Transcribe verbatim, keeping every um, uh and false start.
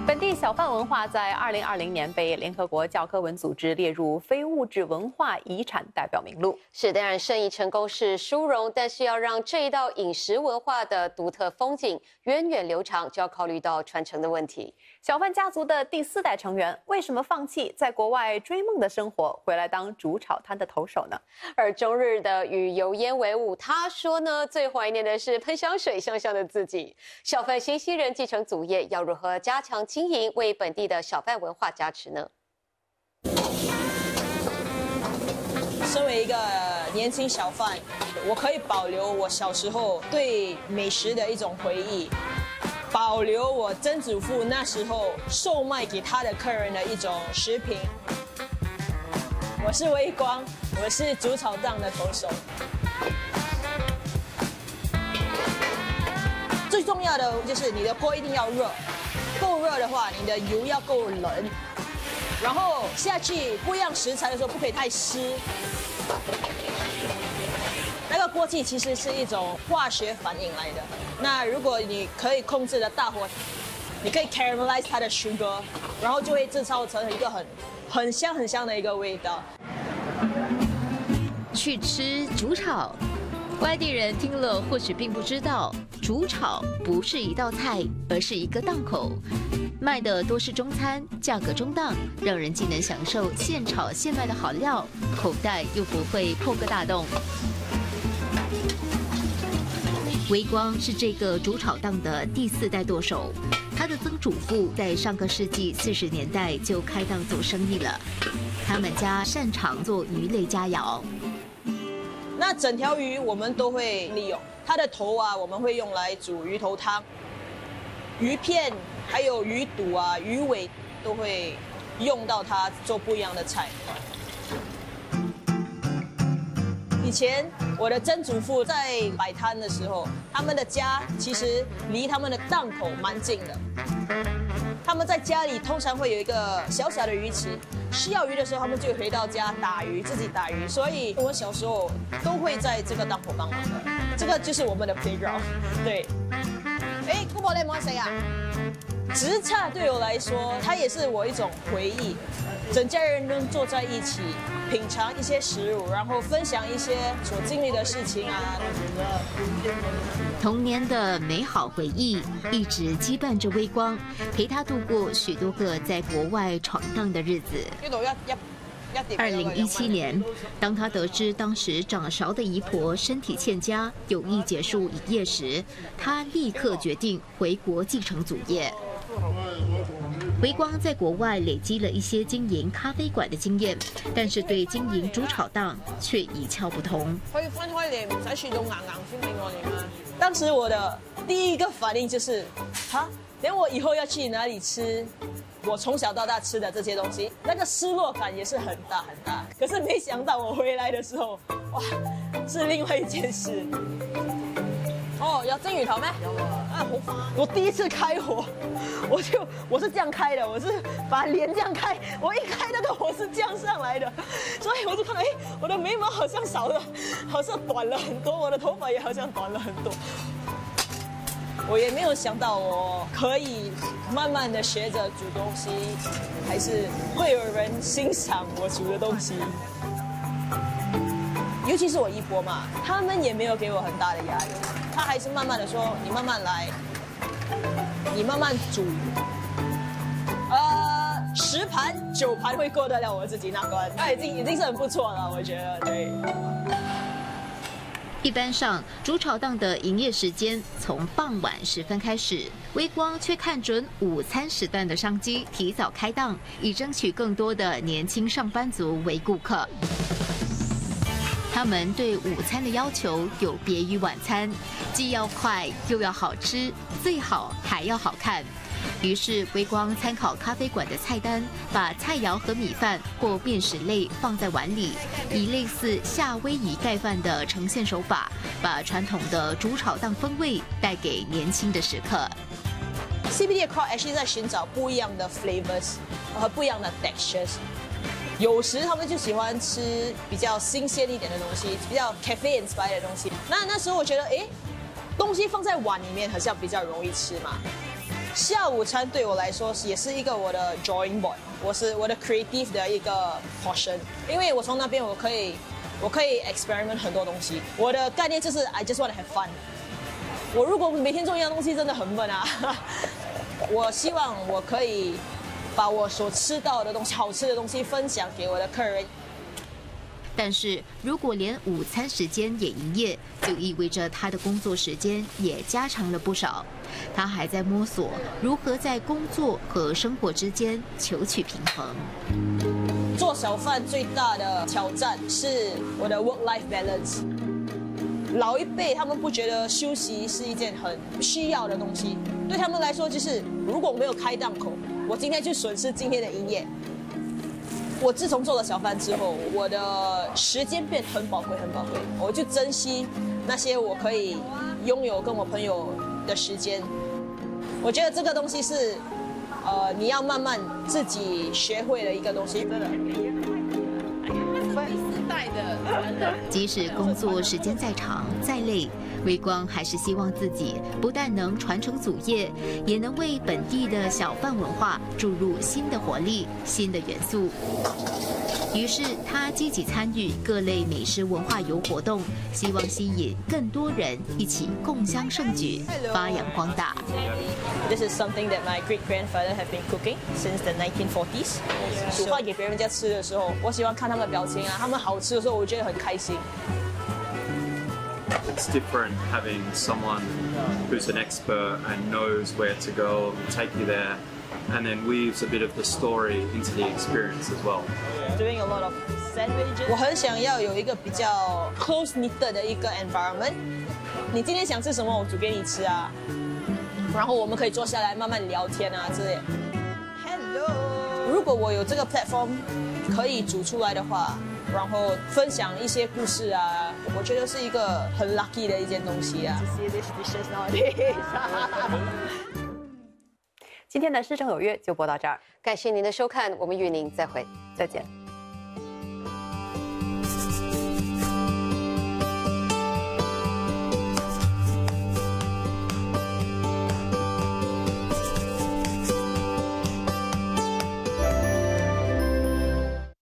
本地小贩文化在二零二零年被联合国教科文组织列入非物质文化遗产代表名录。 是，当然生意成功是殊荣，但是要让这一道饮食文化的独特风景源远流长，就要考虑到传承的问题。 小贩家族的第四代成员为什么放弃在国外追梦的生活，回来当煮炒摊的头手呢？ 而中日的与油烟为伍，他说呢，最怀念的是喷香水香香的自己。小贩新西人继承祖业，要如何加强经营，为本地的小贩文化加持呢？ 身为一个年轻小贩，我可以保留我小时候对美食的一种回忆，保留我曾祖父那时候售卖给他的客人的一种食品。我是微光，我是煮炒档的头手。最重要的就是你的锅一定要热，够热的话，你的油要够冷，然后下去不一样食材的时候不可以太湿。那个锅气其实是一种化学反应来的。那如果你可以控制的大火，你可以 caramelize 它的 sugar， 然后就会制造成一个很很香很香的一个味道。 去吃煮炒，外地人听了或许并不知道，煮炒不是一道菜，而是一个档口，卖的多是中餐，价格中档，让人既能享受现炒现卖的好料，口袋又不会破个大洞。微光是这个煮炒档的第四代舵手，他的曾祖父在上个世纪四十年代就开档做生意了。他们家擅长做鱼类佳肴。 那整条鱼我们都会利用，它的头啊，我们会用来煮鱼头汤，鱼片还有鱼肚啊、鱼尾都会用到它做不一样的菜。以前我的曾祖父在摆摊的时候，他们的家其实离他们的档口蛮近的。他们在家里通常会有一个小小的鱼池，需要鱼的时候，他们就回到家打鱼，自己打鱼。所以我小时候都会在这个档口帮忙的。这个就是我们的 playground。对。哎，姑婆你冇谁啊？直叉对我来说，它也是我一种回忆。整家人能坐在一起，品尝一些食物，然后分享一些所经历的事情啊。 童年的美好回忆一直羁绊着微光，陪他度过许多个在国外闯荡的日子。二零一七年，当他得知当时掌勺的姨婆身体欠佳，有意结束营业时，他立刻决定回国继承祖业。微光在国外累积了一些经营咖啡馆的经验，但是对经营煮炒档却一窍不通。 可以分開嚟，唔使切到硬硬先俾我哋嗎？當時我的第一個反應就是，哈，等我以後要去哪裡吃我從小到大吃的這些東西，那個失落感也是很大很大。可是沒想到我回來的時候，哇，是另外一件事。哦，有蒸魚頭咩？有啊。啊，好快！我第一次開火，我就我是這樣開的，我是把臉這樣開，我一開那個火是這樣上來的，所以我就看到，哎，我的眉毛好像少了，好像短了很多，我的頭髮也好像短了很多。我也沒有想到我可以慢慢的學着煮東西，還是會有人欣賞我煮的東西。尤其是我姨婆嘛，他們也沒有給我很大的壓力。他還是慢慢的說，你慢慢來，你慢慢煮，呃，十盤九盤會過得了我自己那關，那已經已經是很不錯了，我覺得，對。 一般上，煮炒檔的營業時間從傍晚時分開始，微光卻看準午餐時段的商機，提早開檔，以爭取更多的年輕上班族為顧客。他們對午餐的要求有別於晚餐，既要快又要好吃，最好還要好看。於是微光參考咖啡館的菜單，把菜肴和米飯或便食類放在碗裡，以類似夏威夷蓋飯的呈現手法，把傳統的煮炒檔風味帶給年輕的食客。 C B D 的 crowd actually 在尋找不一樣的 flavors 和不一樣的 textures。有時他們就喜歡吃比較新鮮一點的東西，比較 cafe inspired 的東西。那那時候我覺得，哎，東西放在碗裡面好像比較容易吃嘛。 下午餐对我来说也是一个我的 drawing board， 我是我的 creative 的一个 portion， 因为我从那边我可以我可以 experiment 很多东西。我的概念就是 I just want to have fun。我如果每天做一样东西，真的很闷啊。我希望我可以把我所吃到的东西、好吃的东西分享给我的客人。 但是如果连午餐时间也营业，就意味着他的工作时间也加长了不少。他还在摸索如何在工作和生活之间求取平衡。 做小贩最大的挑战是我的 work-life balance。老一辈他们不觉得休息是一件很需要的东西，对他们来说就是如果我没有开档口，我今天就损失今天的营业。我自从做了小贩之后，我的时间变很宝贵，很宝贵。我就珍惜那些我可以拥有跟我朋友的时间。我觉得这个东西是，呃，你要慢慢自己学会的一个东西。真的。 即使工作时间再长再累，微光还是希望自己不但能传承祖业，也能为本地的小贩文化注入新的活力、新的元素。于是他积极参与各类美食文化游活动，希望吸引更多人一起共襄盛举，发扬光大。 This is something that my great grandfather have been cooking since the nineteen forties。煮饭给别人家吃的时候，我喜欢看他们的表情啊，他们好吃的时候，我觉得很开心。 It's different having someone who's an expert and knows where to go, take you there, and then weaves a bit of the story into the experience as well. Doing a lot of sandwiches. 我很想要有一个比较 close knit 的一个 environment。你今天想吃什么，我煮给你吃啊。然后我们可以坐下来慢慢聊天啊之类。Hello。如果我有这个 platform 可以煮出来的话，然后分享一些故事啊，我觉得是一个很 lucky 的一件东西啊。 今天的师生有约就播到这儿， 感谢您的收看，我们与您再会， 再见。